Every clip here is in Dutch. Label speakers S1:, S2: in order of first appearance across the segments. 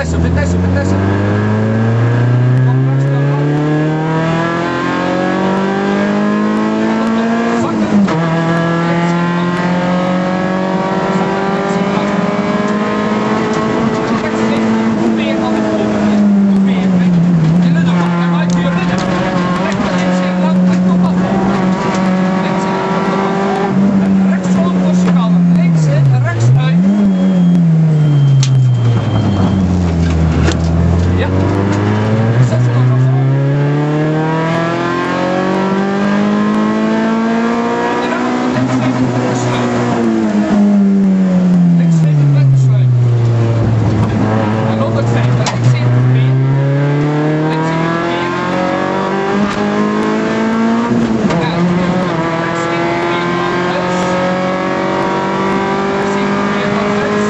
S1: Vitesse, Vitesse, Vitesse. Kom rechts naar de rand. Zakken. Links in de rand. Zakken links in de rand. Rechts links. Weer aan de boven. Weer weg. Je lucht op. En uit je lucht. Rechts links in de rand. En kom af. Links in de rand. Kom af. En rechts vol voor chicane. Links in, rechts uit. Ja. Zet je nog maar voor. En dan op de linksrijden besluiten. Linksrijden met besluiten. En 105. Links in de weer. Links in de weer. En rechts in de weer naar huis. Rechts in de weer naar huis.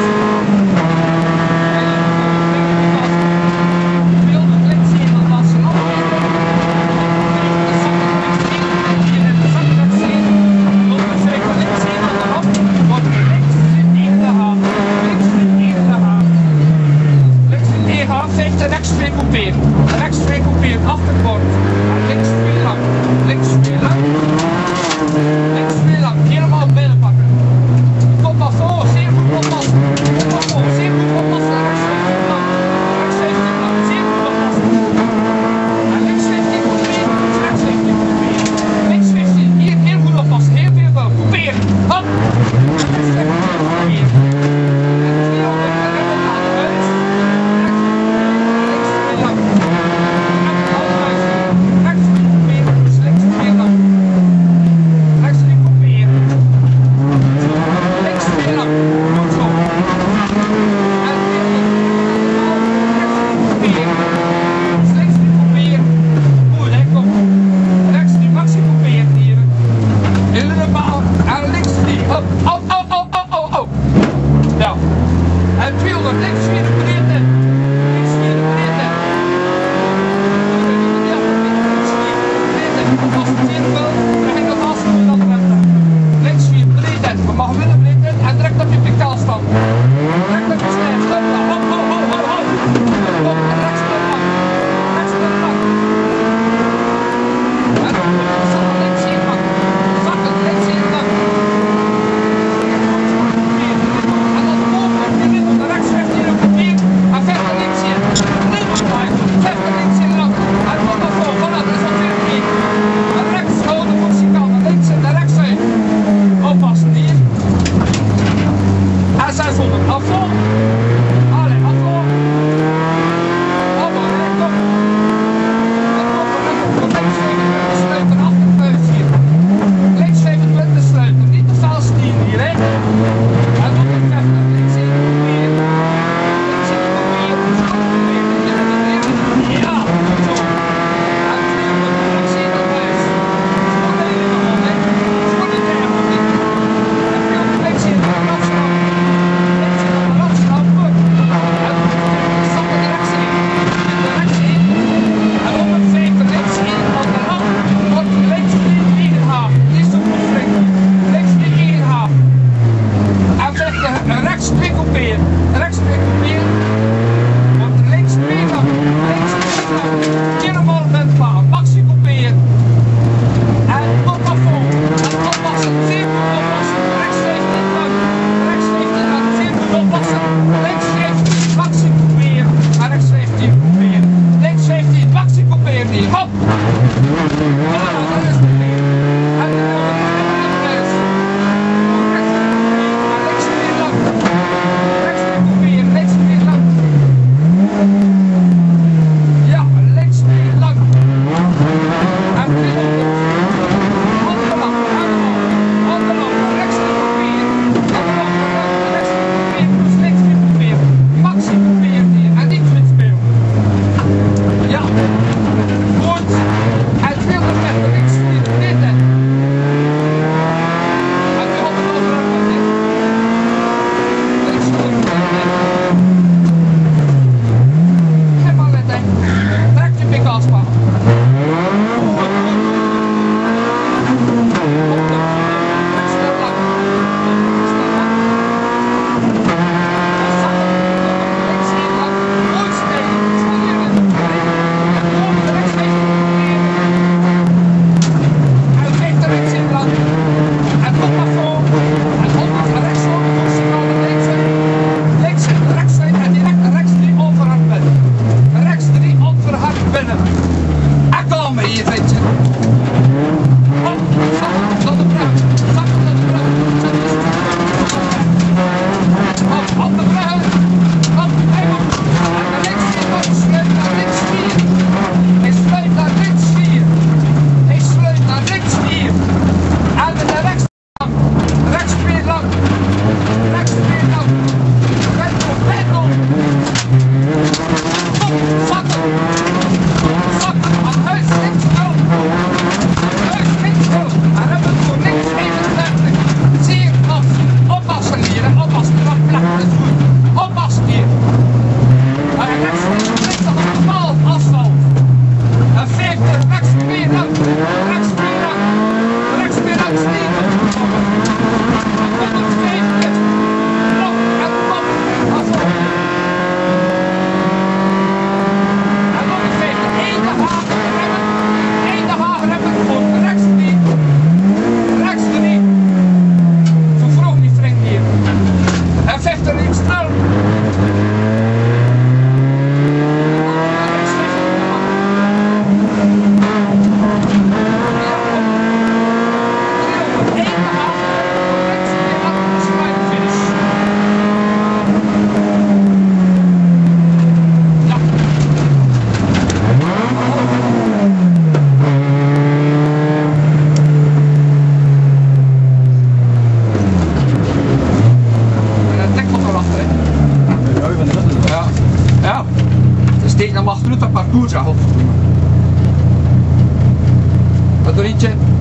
S1: Rechts twee coupeer, achterbord, links twee lang, links twee lang, links twee lang, helemaal binnen pakken. Kom maar voor, zeer goed oppassen, kom maar voor, zeer goed oppassen, rechts 15 lang, zeer goed oppassen. En links 15 coupeer, rechts 15 coupeer, links 15, hier heel goed oppassen, heel veel wel, coupeer, hop, rechts 15 coupeer. En 200 en dan naar de huis. Rechts steek naar achteruit dat parcours af. Wat doe je?